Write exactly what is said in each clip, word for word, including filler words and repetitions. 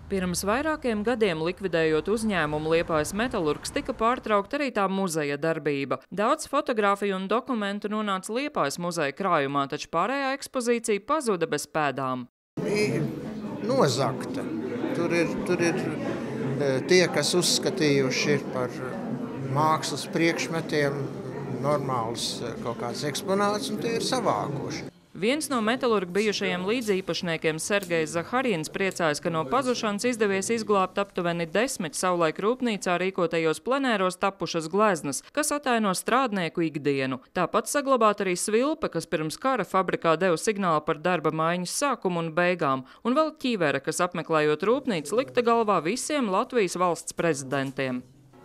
Pirms vairākiem gadiem likvidējot uzņēmumu Liepājas Metalurgs tika pārtraukta arī tā muzeja darbība. Daudz fotogrāfiju un dokumentu nonāca Liepājas muzeja krājumā, taču pārējā ekspozīcija pazuda bez pēdām. Bija nozagta. Tur ir, tur ir tie, kas uzskatījuši par mākslas priekšmetiem normāls kaut kāds eksponāts, un tie ir savākuši. Viens no Metalurga bijušajiem līdzīpašniekiem Sergejs Zaharjins priecājas, ka no pazušanas izdevies izglābt aptuveni desmit savulaik rūpnīcā rīkotajos plenēros tapušas gleznas, kas ataino strādnieku ikdienu. Tāpat saglabāt arī svilpe, kas pirms kara fabrikā deva signālu par darba maiņas sākumu un beigām, un vēl ķīvere, kas apmeklējot rūpnīcu likta galvā visiem Latvijas valsts prezidentiem.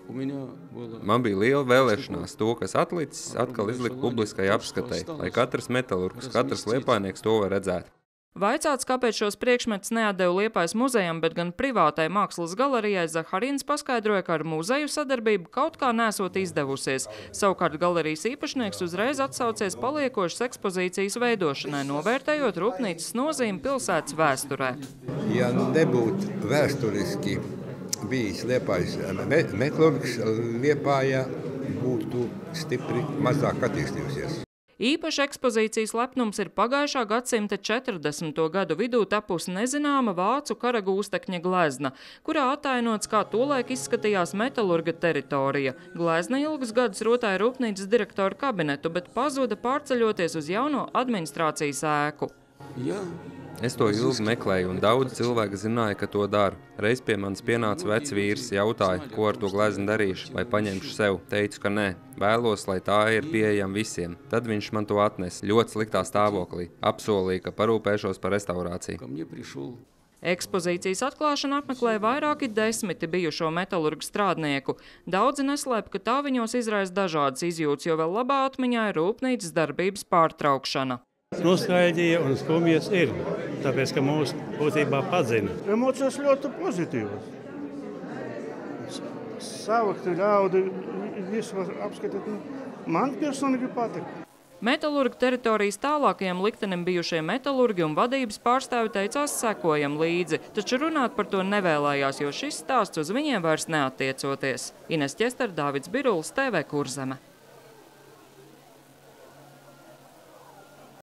Man bija liela vēlēšanās to, kas atlicis, atkal izlikt publiskai apskatei, lai katrs metalurgs, katrs liepājnieks to var redzēt. Vaicāts, kāpēc šos priekšmetus neatdeva Liepājas muzejam, bet gan privātai mākslas galerijai, Zaharjins paskaidroja, ka ar muzeju sadarbību kaut kā nesot izdevusies. Savukārt galerijas īpašnieks uzreiz atsaucies paliekošas ekspozīcijas veidošanai, novērtējot rūpnīcas nozīmi pilsētas vēsturē. Ja nebūtu vēsturiski bijis Liepājas metalurgs, Liepājā būtu stipri mazāk attīstījusies. Īpaši ekspozīcijas lepnums ir pagājušā gadsimta četrdesmito gadu vidū tapusi nezināma vācu kara gūstekņa glezna, kurā atainots, kā tolaik izskatījās metalurga teritorija. Glezna ilgus gadus rotāja rūpnīcas direktora kabinetu, bet pazuda pārceļoties uz jauno administrācijas ēku. Jā. Es to ilgi meklēju, un daudz cilvēki zināja, ka to dara. Reiz pie manis pienāca vecs vīrs, jautāja, ko ar to gleznu darīšu, vai paņemšu sev. Teicu, ka nē, vēlos, lai tā ir pieejama visiem. Tad viņš man to atnes ļoti sliktā stāvoklī. Apsolīja, ka parūpēšos par restaurāciju. Ekspozīcijas atklāšana apmeklēja vairāki desmiti bijušo metalurgu strādnieku. Daudzi neslēp, ka tā viņos izraisa dažādas izjūtas, jo vēl labā atmiņā ir rūpnīcas darbības pārtraukšana. Nostalģija un skumjas ir, tāpēc, ka mūs būtībā padzina. Emocijas ļoti pozitīvas. Savakti ļaudi, visu var apskatīt. Man personīgi patīk. Metalurga teritorijas tālākajam liktenim bijušie metalurgi un vadības pārstāvi teicās sekojam līdzi, taču runāt par to nevēlējās, jo šis stāsts uz viņiem vairs neattiecoties. Ines Ķester, Dāvids Birulis, T V Kurzeme.